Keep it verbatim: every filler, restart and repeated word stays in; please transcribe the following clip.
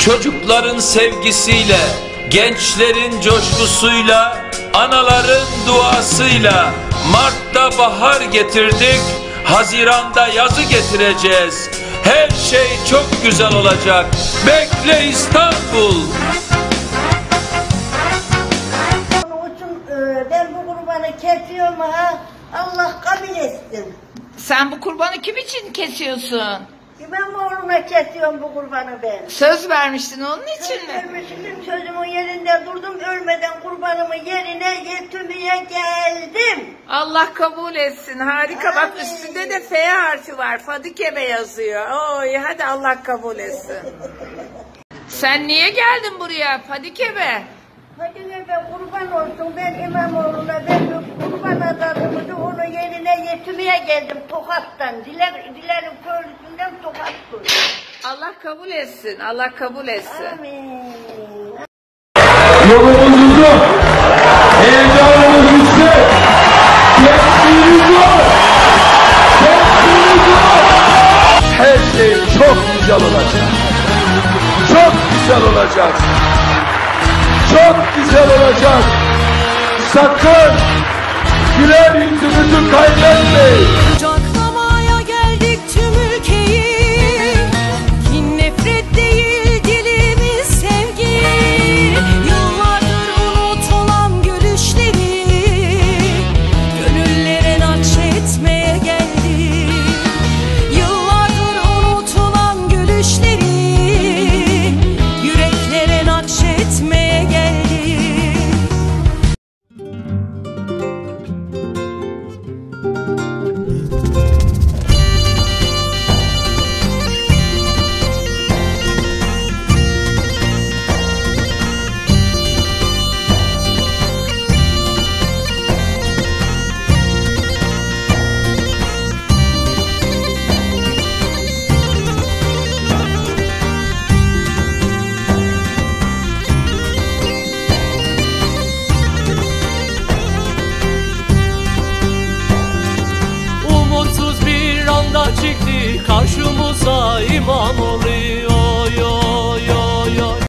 Çocukların sevgisiyle, gençlerin coşkusuyla, anaların duasıyla Mart'ta bahar getirdik, Haziran'da yazı getireceğiz. Her şey çok güzel olacak. Bekle İstanbul. Onun için ben bu kurbanı kesiyorum ha. Allah kabul etsin. Sen bu kurbanı kim için kesiyorsun? Ben oğluna kesiyorum bu kurbanı ben. Söz vermiştin onun için mi? Vermiştim, sözümün yerinde durdum, ölmeden kurbanımı yerine getirmeye geldim. Allah kabul etsin. Harika. Bak üstünde de F harfi var. Fadikebe yazıyor. Oy hadi Allah kabul etsin. Sen niye geldin buraya Fadikebe? Hadi be kurban olsun, ben İmamoğlu'na ben kurban adamımızı onu yerine getirmeye geldim Tokat'tan. Diler, dilerim köylüsünden Tokat koydu. Allah kabul etsin. Allah kabul etsin. Amin. Yolumuz uzun, heyecanımız yüksek, gençliğimiz var, gençliğimiz var. Her şey çok güzel olacak, çok güzel olacak, çok güzel olacak. Sakın güler yüzünüzü kaybetmeyin.